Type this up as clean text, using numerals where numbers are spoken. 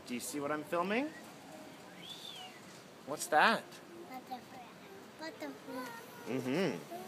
Do you see what I'm filming? What's that? Butterfly. Mm-hmm.